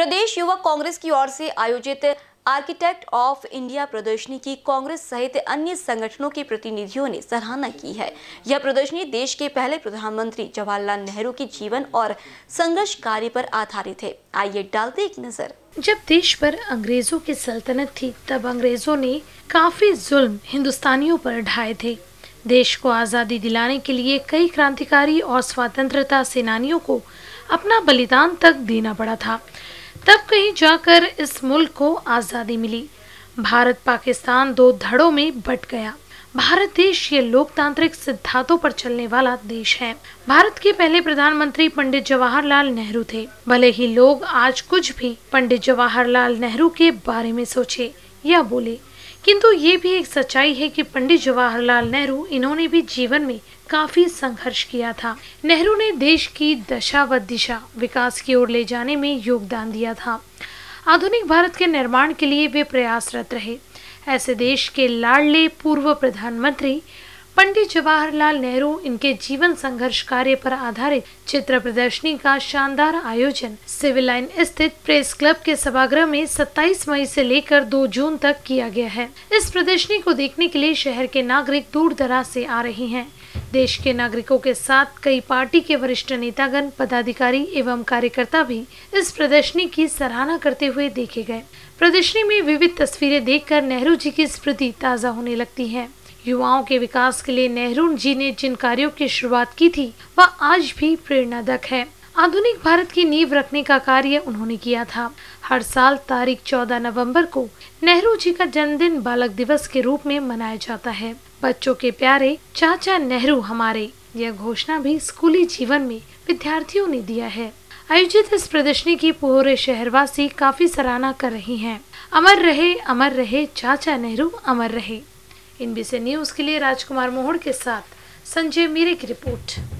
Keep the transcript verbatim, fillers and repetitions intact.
प्रदेश युवक कांग्रेस की ओर से आयोजित आर्किटेक्ट ऑफ इंडिया प्रदर्शनी की कांग्रेस सहित अन्य संगठनों के प्रतिनिधियों ने सराहना की है। यह प्रदर्शनी देश के पहले प्रधानमंत्री जवाहरलाल नेहरू के जीवन और संघर्ष कार्य पर आधारित है। आइए डालते एक नजर। जब देश पर अंग्रेजों की सल्तनत थी, तब अंग्रेजों ने काफी जुल्म हिंदुस्तानियों पर ढाए थे। देश को आजादी दिलाने के लिए कई क्रांतिकारी और स्वतंत्रता सेनानियों को अपना बलिदान तक देना पड़ा था। तब कहीं जाकर इस मुल्क को आजादी मिली। भारत पाकिस्तान दो धड़ों में बट गया। भारत देश ये लोकतांत्रिक सिद्धांतों पर चलने वाला देश है। भारत के पहले प्रधानमंत्री पंडित जवाहरलाल नेहरू थे। भले ही लोग आज कुछ भी पंडित जवाहरलाल नेहरू के बारे में सोचे या बोले, किंतु ये भी एक सच्चाई है कि पंडित जवाहरलाल नेहरू इन्होंने भी जीवन में काफी संघर्ष किया था। नेहरू ने देश की दशा व दिशा विकास की ओर ले जाने में योगदान दिया था। आधुनिक भारत के निर्माण के लिए वे प्रयासरत रहे। ऐसे देश के लाडले पूर्व प्रधानमंत्री पंडित जवाहरलाल नेहरू इनके जीवन संघर्ष कार्य पर आधारित चित्र प्रदर्शनी का शानदार आयोजन सिविल लाइन स्थित प्रेस क्लब के सभागृह में सत्ताईस मई से लेकर दो जून तक किया गया है। इस प्रदर्शनी को देखने के लिए शहर के नागरिक दूर दराज से आ रहे हैं। देश के नागरिकों के साथ कई पार्टी के वरिष्ठ नेतागण, पदाधिकारी एवं कार्यकर्ता भी इस प्रदर्शनी की सराहना करते हुए देखे गए। प्रदर्शनी में विविध तस्वीरें देखकर नेहरू जी की स्मृति ताजा होने लगती है। युवाओं के विकास के लिए नेहरू जी ने जिन कार्यों की शुरुआत की थी, वह आज भी प्रेरणादायक है। आधुनिक भारत की नींव रखने का कार्य उन्होंने किया था। हर साल तारीख चौदह नवंबर को नेहरू जी का जन्मदिन बालक दिवस के रूप में मनाया जाता है। बच्चों के प्यारे चाचा नेहरू हमारे, यह घोषणा भी स्कूली जीवन में विद्यार्थियों ने दिया है। आयोजित इस प्रदर्शनी की पूरे शहरवासी काफी सराहना कर रही हैं। अमर रहे अमर रहे चाचा नेहरू, अमर रहे। एनबीसी न्यूज के लिए राजकुमार मोहड़ के साथ संजय मीरे की रिपोर्ट।